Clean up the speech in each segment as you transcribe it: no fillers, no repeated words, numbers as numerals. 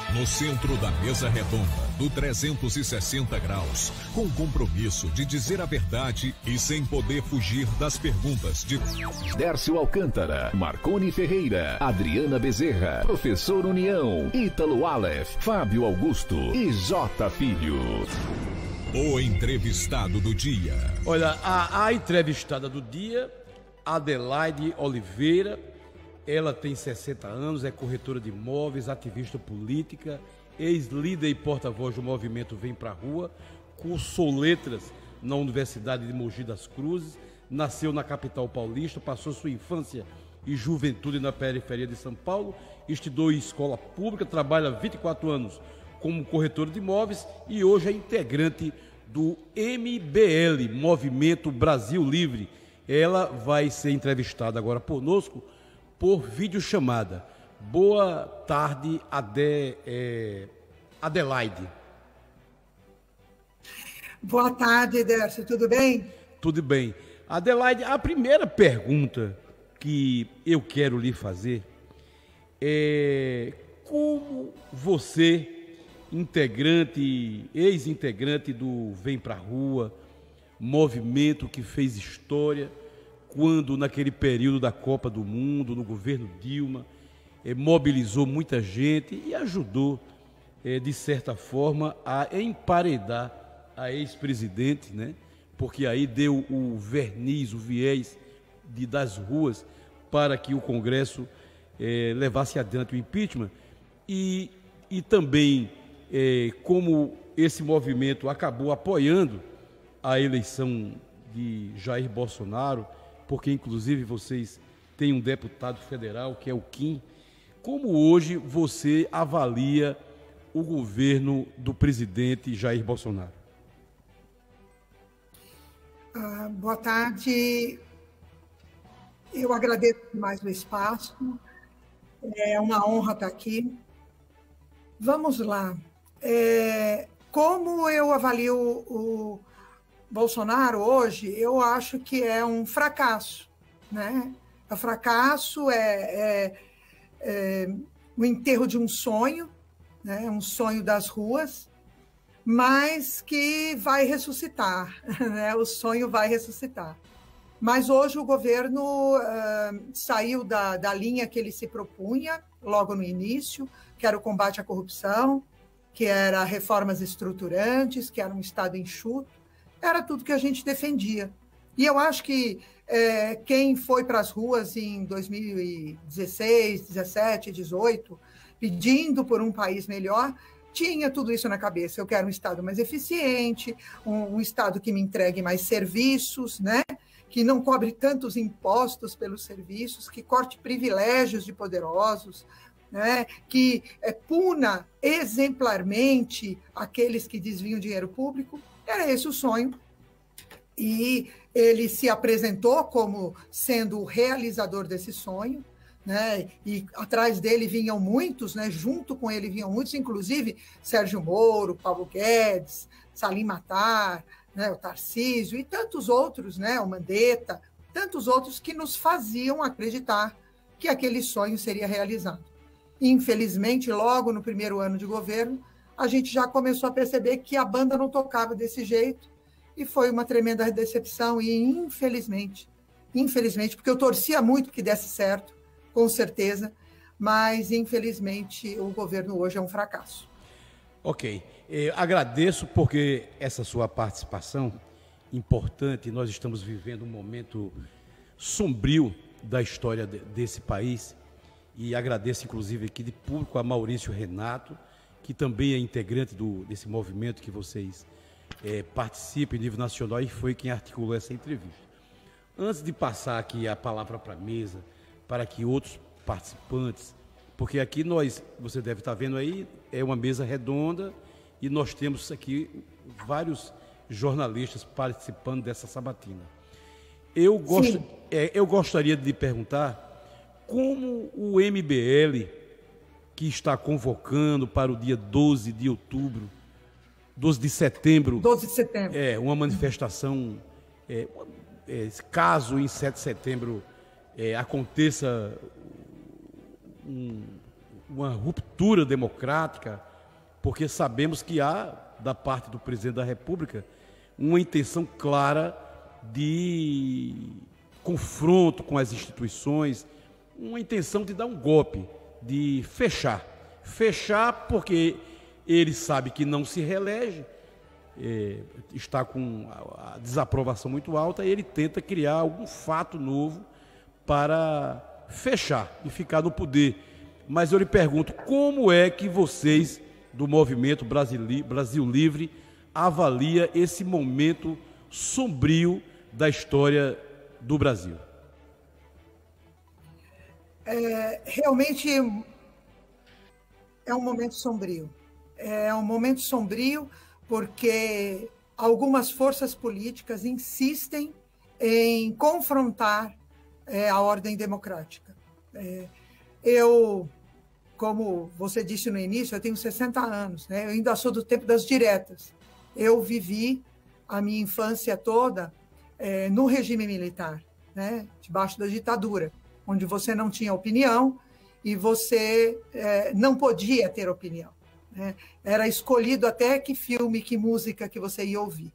No centro da mesa redonda do 360 graus, com o compromisso de dizer a verdade e sem poder fugir das perguntas de Dércio Alcântara, Marconi Ferreira, Adriana Bezerra, Professor União, Ítalo Aleph, Fábio Augusto e J. Filho. O entrevistado do dia. Olha, a entrevistada do dia, Adelaide Oliveira. Ela tem 60 anos, é corretora de imóveis, ativista política, ex-líder e porta-voz do movimento Vem Pra Rua, cursou letras na Universidade de Mogi das Cruzes, nasceu na capital paulista, passou sua infância e juventude na periferia de São Paulo, estudou em escola pública, trabalha há 24 anos como corretora de imóveis e hoje é integrante do MBL, Movimento Brasil Livre. Ela vai ser entrevistada agora conosco por videochamada. Boa tarde, Adelaide. Boa tarde, Dércio. Tudo bem? Tudo bem. Adelaide, a primeira pergunta que eu quero lhe fazer é como você, ex-integrante do Vem Pra Rua, movimento que fez história, quando naquele período da Copa do Mundo, no governo Dilma, mobilizou muita gente e ajudou, de certa forma, a emparedar a ex-presidente, né? Porque aí deu o verniz, o viés das ruas para que o Congresso levasse adiante o impeachment. E também, como esse movimento acabou apoiando a eleição de Jair Bolsonaro, porque inclusive vocês têm um deputado federal, que é o Kim. Como hoje você avalia o governo do presidente Jair Bolsonaro? Boa tarde. Eu agradeço mais o espaço. É uma honra estar aqui. Vamos lá. Como eu avalio o Bolsonaro hoje, eu acho que é um fracasso, né? O fracasso o enterro de um sonho, né? Um sonho das ruas, mas que vai ressuscitar, né? O sonho vai ressuscitar. Mas hoje o governo saiu da linha que ele se propunha logo no início, que era o combate à corrupção, que era reformas estruturantes, que era um Estado enxuto. Era tudo que a gente defendia. E eu acho que quem foi para as ruas em 2016, 17, 18, pedindo por um país melhor, tinha tudo isso na cabeça. Eu quero um Estado mais eficiente, um Estado que me entregue mais serviços, né? Que não cobre tantos impostos pelos serviços, que corte privilégios de poderosos, né? Que puna exemplarmente aqueles que desviam dinheiro público. Era esse o sonho, e ele se apresentou como sendo o realizador desse sonho, né? E atrás dele vinham muitos, né? Junto com ele vinham muitos, inclusive Sérgio Moro, Paulo Guedes, Salim Matar, né? O Tarcísio e tantos outros, né? O Mandetta, tantos outros que nos faziam acreditar que aquele sonho seria realizado. Infelizmente, logo no primeiro ano de governo, a gente já começou a perceber que a banda não tocava desse jeito, e foi uma tremenda decepção, e infelizmente, porque eu torcia muito que desse certo, com certeza, mas infelizmente o governo hoje é um fracasso. Ok, agradeço porque essa sua participação importante. Nós estamos vivendo um momento sombrio da história desse país, e agradeço inclusive aqui de público a Maurício Renato, que também é integrante desse movimento que vocês participam em nível nacional e foi quem articulou essa entrevista. Antes de passar aqui a palavra para a mesa, para que outros participantes, porque aqui você deve estar vendo aí, é uma mesa redonda e nós temos aqui vários jornalistas participando dessa sabatina. Eu gostaria de lhe perguntar como o MBL, que está convocando para o dia 12 de outubro, 12 de setembro. 12 de setembro. Uma manifestação, caso em 7 de setembro aconteça uma ruptura democrática, porque sabemos que há, da parte do presidente da República, uma intenção clara de confronto com as instituições, uma intenção de dar um golpe, de fechar. Fechar porque ele sabe que não se reelege, está com a desaprovação muito alta, e ele tenta criar algum fato novo para fechar e ficar no poder. Mas eu lhe pergunto, como é que vocês do Movimento Brasil Livre avalia esse momento sombrio da história do Brasil? Realmente é um momento sombrio. É um momento sombrio porque algumas forças políticas insistem em confrontar a ordem democrática. Eu, como você disse no início, eu tenho 60 anos, né? Eu ainda sou do tempo das diretas. Eu vivi a minha infância toda no regime militar, né? Debaixo da ditadura, onde você não tinha opinião e você não podia ter opinião, né? Era escolhido até que filme, que música que você ia ouvir.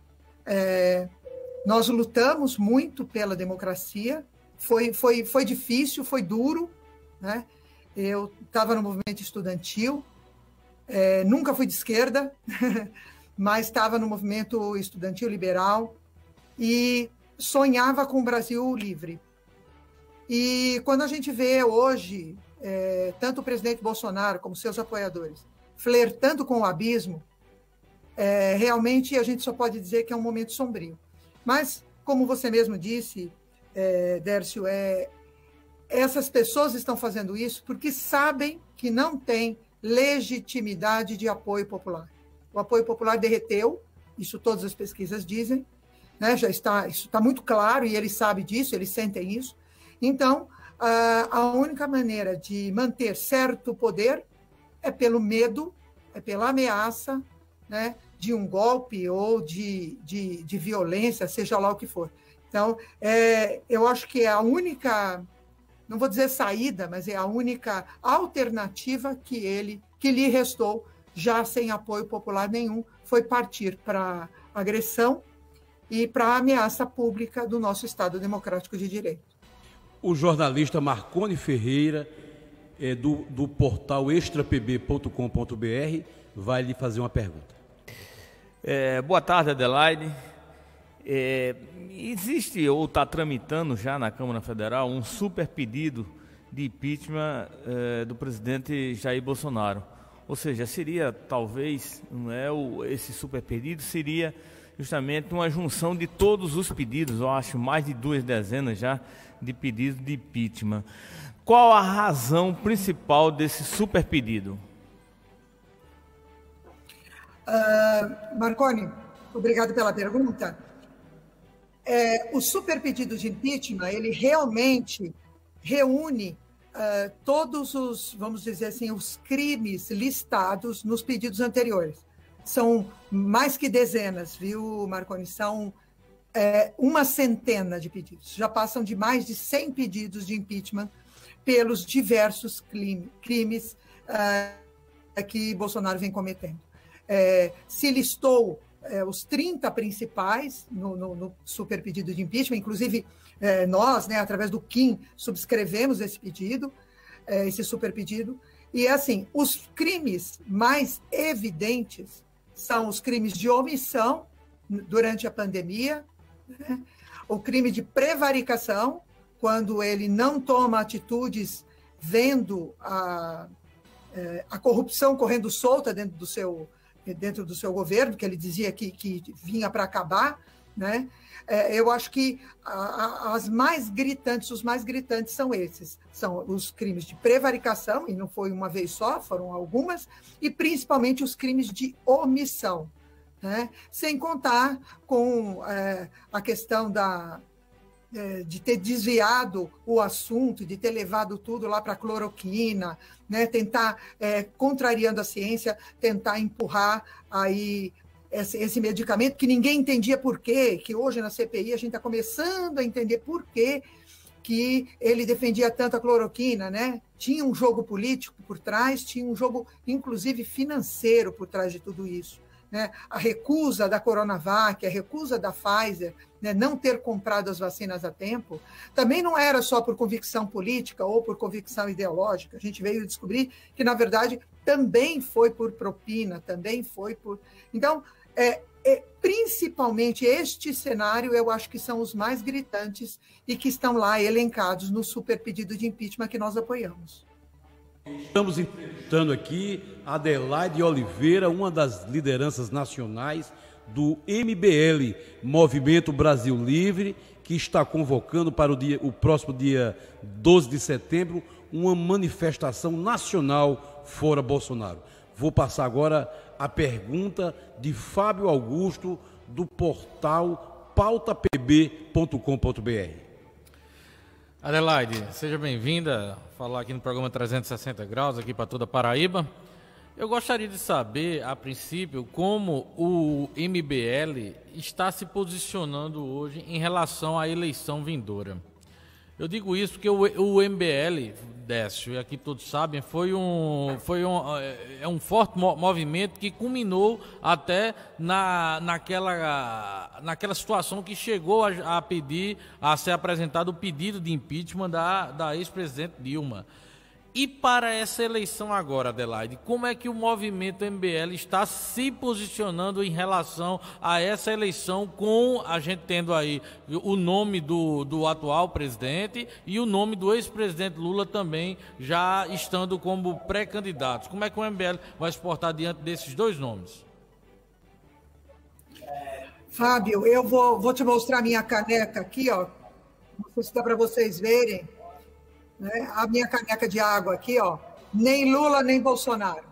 Nós lutamos muito pela democracia, foi difícil, foi duro, né? Eu estava no movimento estudantil, nunca fui de esquerda, mas estava no movimento estudantil liberal e sonhava com o Brasil livre. E quando a gente vê hoje, tanto o presidente Bolsonaro como seus apoiadores flertando com o abismo, realmente a gente só pode dizer que é um momento sombrio. Mas, como você mesmo disse, Dércio, essas pessoas estão fazendo isso porque sabem que não tem legitimidade de apoio popular. O apoio popular derreteu, isso todas as pesquisas dizem, né? Isso está muito claro e eles sabem disso, eles sentem isso. Então, a única maneira de manter certo poder é pelo medo, é pela ameaça, né, de um golpe ou de violência, seja lá o que for. Então, eu acho que é a única, não vou dizer saída, mas é a única alternativa que lhe restou, já sem apoio popular nenhum, foi partir para agressão e para a ameaça pública do nosso Estado Democrático de Direito. O jornalista Marconi Ferreira, do portal extrapb.com.br, vai lhe fazer uma pergunta. Boa tarde, Adelaide. Existe ou está tramitando já na Câmara Federal um super pedido de impeachment do presidente Jair Bolsonaro. Ou seja, seria talvez, esse super pedido seria justamente uma junção de todos os pedidos, eu acho mais de 2 dezenas já de pedidos de impeachment. Qual a razão principal desse super pedido? Marconi, obrigado pela pergunta. O super pedido de impeachment, ele realmente reúne todos os, vamos dizer assim, os crimes listados nos pedidos anteriores. São mais que dezenas, viu, Marconi? São uma centena de pedidos. Já passam de mais de 100 pedidos de impeachment pelos diversos crimes que Bolsonaro vem cometendo. Se listou os 30 principais no super pedido de impeachment, inclusive nós, né, através do Kim, subscrevemos esse pedido, esse super pedido, e assim, os crimes mais evidentes são os crimes de omissão durante a pandemia, né? O crime de prevaricação, quando ele não toma atitudes vendo a corrupção correndo solta dentro do seu governo, que ele dizia que vinha para acabar, né? Eu acho que os mais gritantes são esses. São os crimes de prevaricação, e não foi uma vez só, foram algumas, e principalmente os crimes de omissão, né? Sem contar com a questão de ter desviado o assunto, de ter levado tudo lá para a cloroquina, né? Tentar, contrariando a ciência, tentar empurrar aí esse medicamento que ninguém entendia por quê, que hoje na CPI a gente está começando a entender por quê que ele defendia tanto a cloroquina, né? tinha um jogo político por trás, tinha um jogo, inclusive, financeiro por trás de tudo isso. Né? A recusa da Coronavac, a recusa da Pfizer, né, não ter comprado as vacinas a tempo, também não era só por convicção política ou por convicção ideológica. A gente veio descobrir que, na verdade, também foi por propina, também foi por... Então, principalmente este cenário, eu acho que são os mais gritantes e que estão lá elencados no super pedido de impeachment que nós apoiamos. Estamos entrevistando aqui Adelaide Oliveira, uma das lideranças nacionais do MBL, Movimento Brasil Livre, que está convocando para o próximo dia 12 de setembro uma manifestação nacional fora Bolsonaro. Vou passar agora a pergunta de Fábio Augusto, do portal pautapb.com.br. Adelaide, seja bem-vinda a falar aqui no programa 360 Graus, aqui para toda a Paraíba. Eu gostaria de saber, a princípio, como o MBL está se posicionando hoje em relação à eleição vindoura. Eu digo isso porque o MBL, Décio, e aqui todos sabem, é um forte movimento que culminou até naquela situação que chegou a ser apresentado o pedido de impeachment da ex-presidente Dilma. E para essa eleição agora, Adelaide, como é que o movimento MBL está se posicionando em relação a essa eleição, com a gente tendo aí o nome do atual presidente e o nome do ex-presidente Lula também já estando como pré-candidatos? Como é que o MBL vai se portar diante desses dois nomes? Fábio, eu vou te mostrar a minha caneca aqui, ó. Não sei se dá para vocês verem. Né? A minha caneca de água aqui, ó, nem Lula nem Bolsonaro.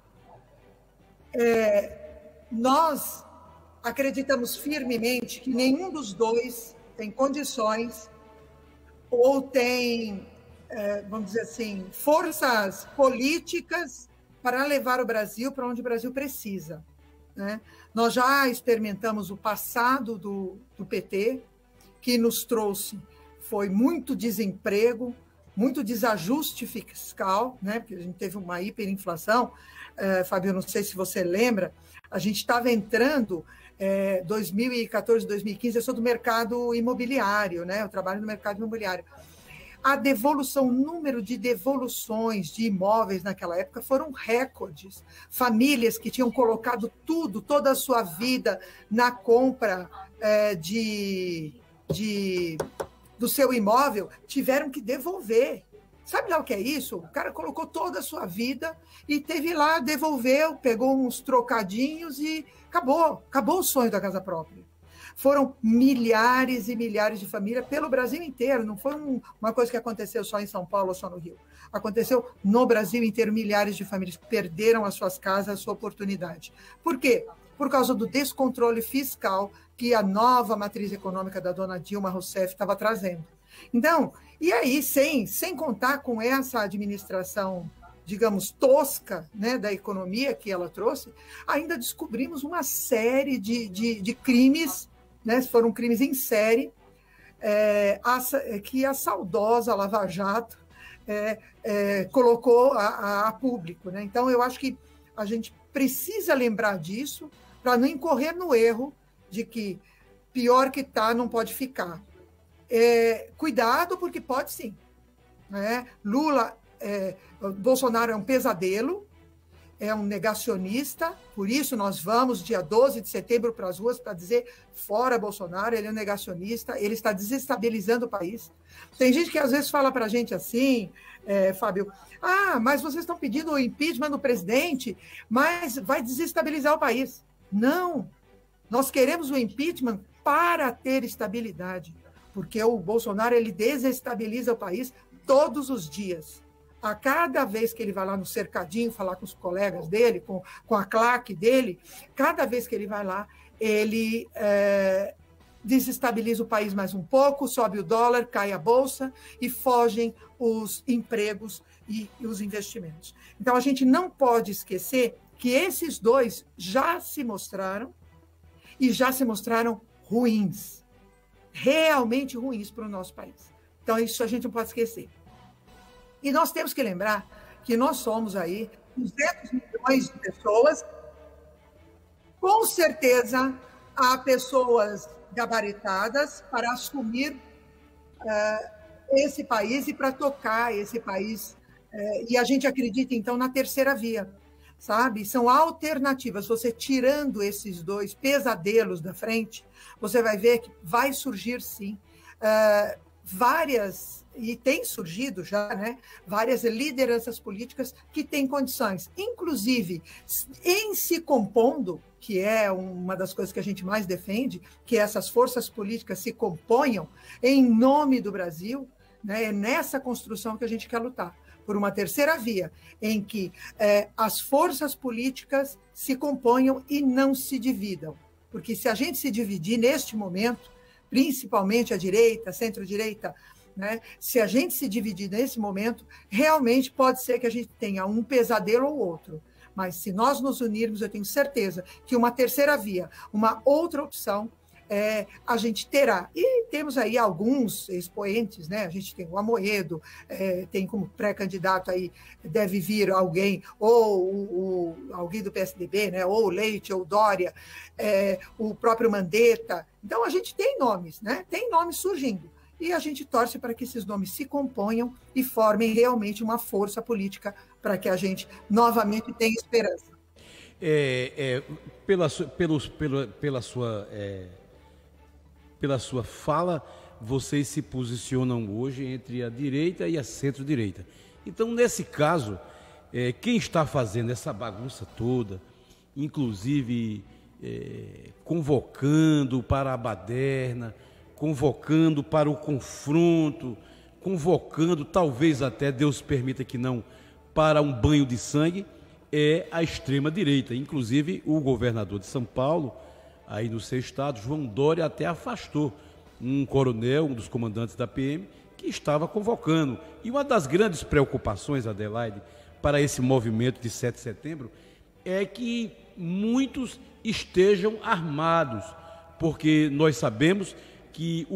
Nós acreditamos firmemente que nenhum dos dois tem condições ou tem, vamos dizer assim, forças políticas para levar o Brasil para onde o Brasil precisa. Né? Nós já experimentamos o passado do PT, que nos trouxe, foi muito desemprego, muito desajuste fiscal, né? Porque a gente teve uma hiperinflação. Fábio, não sei se você lembra, a gente estava entrando 2014, 2015, eu sou do mercado imobiliário, né? Eu trabalho no mercado imobiliário. A devolução, o número de devoluções de imóveis naquela época foram recordes. Famílias que tinham colocado tudo, toda a sua vida na compra do seu imóvel, tiveram que devolver. Sabe lá o que é isso? O cara colocou toda a sua vida e teve lá, devolveu, pegou uns trocadinhos e acabou o sonho da casa própria. Foram milhares e milhares de famílias pelo Brasil inteiro, não foi uma coisa que aconteceu só em São Paulo ou só no Rio. Aconteceu no Brasil inteiro, milhares de famílias perderam as suas casas, a sua oportunidade. Por quê? Por causa do descontrole fiscal que a nova matriz econômica da dona Dilma Rousseff estava trazendo. Então, e aí, sem contar com essa administração, digamos, tosca, né, da economia que ela trouxe, ainda descobrimos uma série de crimes, né, foram crimes em série, que a saudosa Lava Jato colocou a público. Né? Então, eu acho que a gente precisa lembrar disso para não incorrer no erro de que pior que está não pode ficar. Cuidado, porque pode sim. Né? Bolsonaro é um pesadelo, é um negacionista, por isso nós vamos, dia 12 de setembro, para as ruas para dizer fora Bolsonaro, ele é um negacionista, ele está desestabilizando o país. Tem gente que às vezes fala para a gente assim, Fábio, mas vocês estão pedindo o impeachment do presidente, mas vai desestabilizar o país. Não, nós queremos o impeachment para ter estabilidade, porque o Bolsonaro ele desestabiliza o país todos os dias. A cada vez que ele vai lá no cercadinho falar com os colegas dele, com a claque dele, cada vez que ele vai lá, ele desestabiliza o país mais um pouco, sobe o dólar, cai a bolsa e fogem os empregos e os investimentos. Então, a gente não pode esquecer que esses dois já se mostraram e já se mostraram ruins, realmente ruins para o nosso país. Então, isso a gente não pode esquecer. E nós temos que lembrar que nós somos aí 200 milhões de pessoas. Com certeza, há pessoas gabaritadas para assumir esse país e para tocar esse país. E a gente acredita, então, na terceira via, sabe? São alternativas. Você tirando esses dois pesadelos da frente, você vai ver que vai surgir, sim, várias, e tem surgido já, né, várias lideranças políticas que têm condições, inclusive em se compondo, que é uma das coisas que a gente mais defende, que essas forças políticas se componham em nome do Brasil, né, é nessa construção que a gente quer lutar, por uma terceira via, em que as forças políticas se componham e não se dividam. Porque se a gente se dividir neste momento, principalmente a direita, centro-direita, né? Se a gente se dividir nesse momento, realmente pode ser que a gente tenha um pesadelo ou outro. Mas se nós nos unirmos, eu tenho certeza que uma terceira via, uma outra opção, a gente terá. E temos aí alguns expoentes, né? A gente tem o Amoedo, tem como pré-candidato aí, deve vir alguém, ou alguém do PSDB, né? Ou o Leite, ou o Dória, o próprio Mandetta. Então, a gente tem nomes, né? Tem nomes surgindo. E a gente torce para que esses nomes se componham e formem realmente uma força política para que a gente novamente tenha esperança. Pela sua fala, vocês se posicionam hoje entre a direita e a centro-direita. Então, nesse caso, quem está fazendo essa bagunça toda, inclusive convocando para a baderna, convocando para o confronto, convocando, talvez até, Deus permita que não, para um banho de sangue, é a extrema-direita. Inclusive, o governador de São Paulo, aí no seu estado, João Dória, até afastou um coronel, um dos comandantes da PM, que estava convocando. E uma das grandes preocupações, Adelaide, para esse movimento de 7 de setembro, é que muitos estejam armados, porque nós sabemos que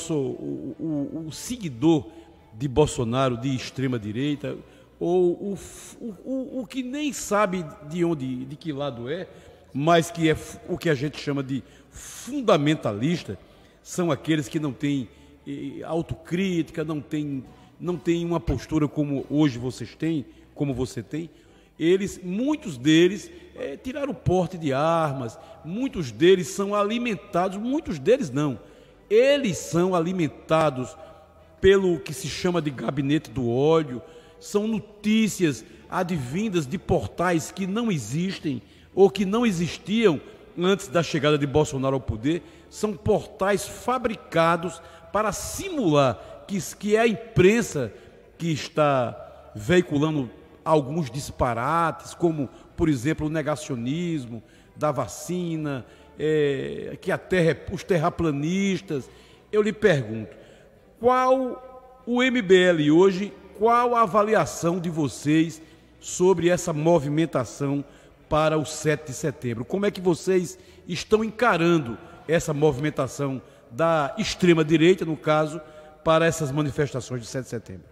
o seguidor de Bolsonaro, de extrema-direita, ou o que nem sabe de que lado mas que é o que a gente chama de fundamentalista, são aqueles que não têm autocrítica, não têm uma postura como hoje vocês têm, como você tem. Muitos deles tiraram o porte de armas, muitos deles são alimentados, muitos deles não. Eles são alimentados pelo que se chama de gabinete do ódio, são notícias advindas de portais que não existem ou que não existiam antes da chegada de Bolsonaro ao poder, são portais fabricados para simular que é a imprensa que está veiculando alguns disparates, como, por exemplo, o negacionismo da vacina, que os terraplanistas. Eu lhe pergunto, qual o MBL hoje, qual a avaliação de vocês sobre essa movimentação para o 7 de setembro? Como é que vocês estão encarando essa movimentação da extrema-direita, no caso, para essas manifestações de 7 de setembro?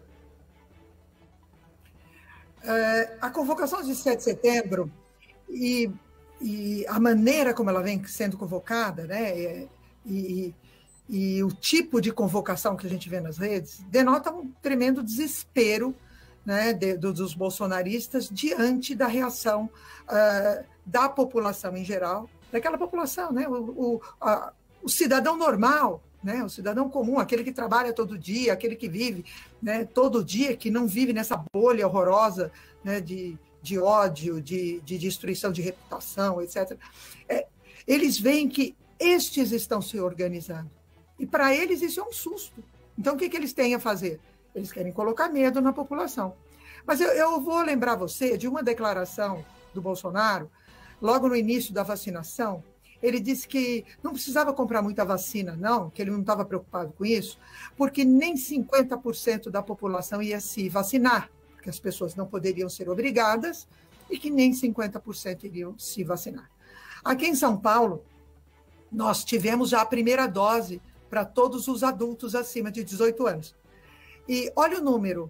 A convocação de 7 de setembro e a maneira como ela vem sendo convocada, né, e o tipo de convocação que a gente vê nas redes, denota um tremendo desespero, né, dos bolsonaristas diante da reação da população em geral, daquela população, né, o cidadão normal, né, o cidadão comum, aquele que trabalha todo dia, aquele que vive, né, todo dia, que não vive nessa bolha horrorosa, né, de ódio, de destruição de reputação, etc. Eles veem que estes estão se organizando. E para eles isso é um susto. Então o que eles têm a fazer? Eles querem colocar medo na população. Mas eu vou lembrar você de uma declaração do Bolsonaro, logo no início da vacinação. Ele disse que não precisava comprar muita vacina, não, que ele não estava preocupado com isso, porque nem 50% da população ia se vacinar, porque as pessoas não poderiam ser obrigadas e que nem 50% iriam se vacinar. Aqui em São Paulo, nós tivemos já a primeira dose para todos os adultos acima de 18 anos. E olha o número,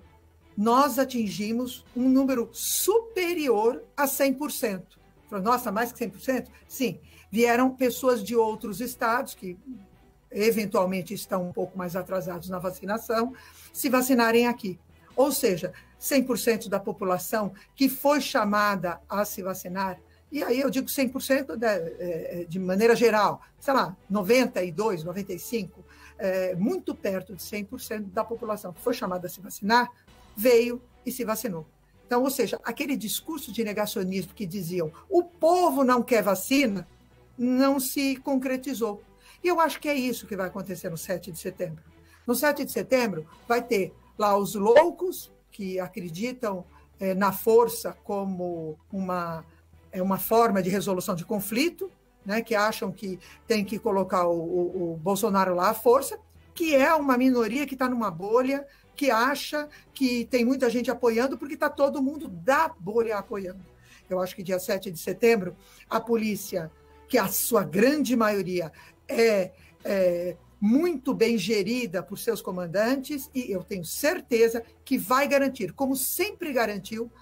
nós atingimos um número superior a 100%. Falou, nossa, mais que 100%? Sim, vieram pessoas de outros estados que eventualmente estão um pouco mais atrasados na vacinação, se vacinarem aqui. Ou seja, 100% da população que foi chamada a se vacinar, e aí eu digo 100% de maneira geral, sei lá, 92, 95, muito perto de 100% da população que foi chamada a se vacinar, veio e se vacinou. Então, ou seja, aquele discurso de negacionismo que diziam o povo não quer vacina, não se concretizou. E eu acho que é isso que vai acontecer no 7 de setembro. No 7 de setembro vai ter lá os loucos que acreditam na força como uma forma de resolução de conflito, né, que acham que tem que colocar o Bolsonaro lá à força, que é uma minoria que está numa bolha, que acha que tem muita gente apoiando, porque está todo mundo da bolha apoiando. Eu acho que dia 7 de setembro, a polícia, que a sua grande maioria é muito bem gerida por seus comandantes, e eu tenho certeza que vai garantir, como sempre garantiu,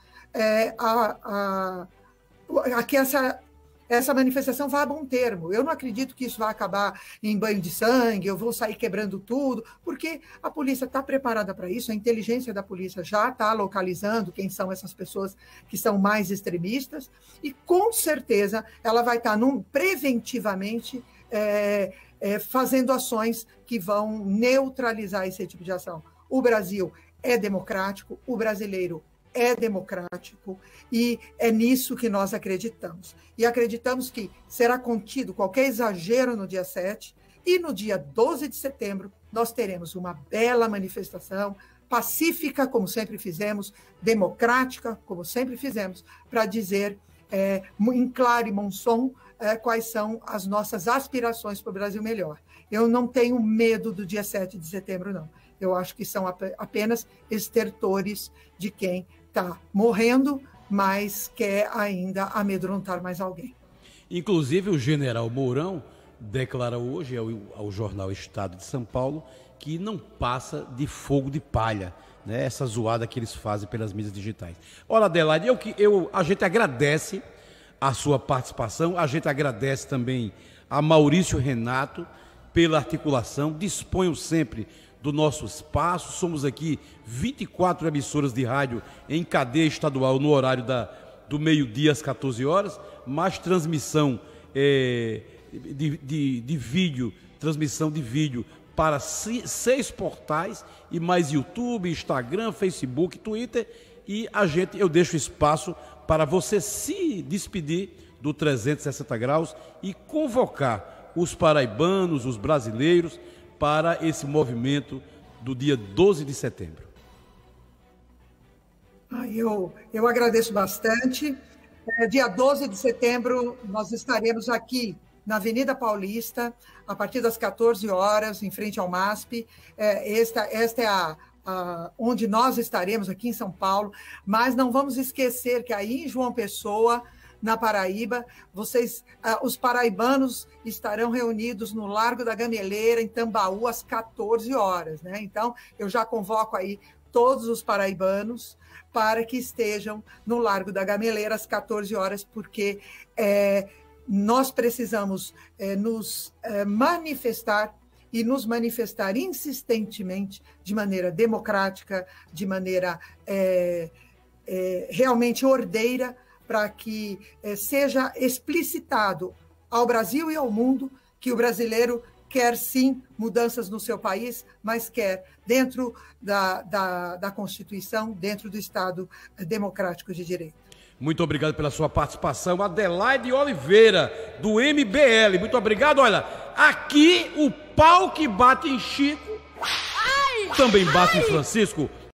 que essa manifestação vá a bom termo. Eu não acredito que isso vai acabar em banho de sangue, eu vou sair quebrando tudo, porque a polícia está preparada para isso, a inteligência da polícia já está localizando quem são essas pessoas que são mais extremistas, e com certeza ela vai estar preventivamente fazendo ações que vão neutralizar esse tipo de ação. O Brasil é democrático, o brasileiro é democrático, e é nisso que nós acreditamos. E acreditamos que será contido qualquer exagero no dia 7, e no dia 12 de setembro nós teremos uma bela manifestação, pacífica, como sempre fizemos, democrática, como sempre fizemos, para dizer em claro e bom som quais são as nossas aspirações para o Brasil melhor. Eu não tenho medo do dia 7 de setembro, não. Eu acho que são apenas estertores de quem está morrendo, mas quer ainda amedrontar mais alguém. Inclusive, o general Mourão declara hoje ao jornal Estado de São Paulo que não passa de fogo de palha, né? Essa zoada que eles fazem pelas mídias digitais. Olha, Adelaide, a gente agradece a sua participação, a gente agradece também a Maurício Renato pela articulação, disponham sempre do nosso espaço. Somos aqui 24 emissoras de rádio em cadeia estadual no horário do meio-dia às 14 horas, mais transmissão de vídeo, para 6 portais e mais YouTube, Instagram, Facebook, Twitter, e eu deixo espaço para você se despedir do 360 graus e convocar os paraibanos, os brasileiros, para esse movimento do dia 12 de setembro. Eu agradeço bastante. Dia 12 de setembro, nós estaremos aqui na Avenida Paulista, a partir das 14 horas, em frente ao MASP. Esta é onde nós estaremos, aqui em São Paulo, mas não vamos esquecer que aí em João Pessoa, na Paraíba, os paraibanos estarão reunidos no Largo da Gameleira, em Tambaú, às 14 horas, né? Então, eu já convoco aí todos os paraibanos para que estejam no Largo da Gameleira às 14 horas, porque nós precisamos nos manifestar e nos manifestar insistentemente, de maneira democrática, de maneira realmente ordeira, para que seja explicitado ao Brasil e ao mundo que o brasileiro quer sim mudanças no seu país, mas quer dentro da Constituição, dentro do Estado democrático de direito. Muito obrigado pela sua participação, Adelaide Oliveira, do MBL. Muito obrigado. Olha, aqui o pau que bate em Chico também bate em Francisco.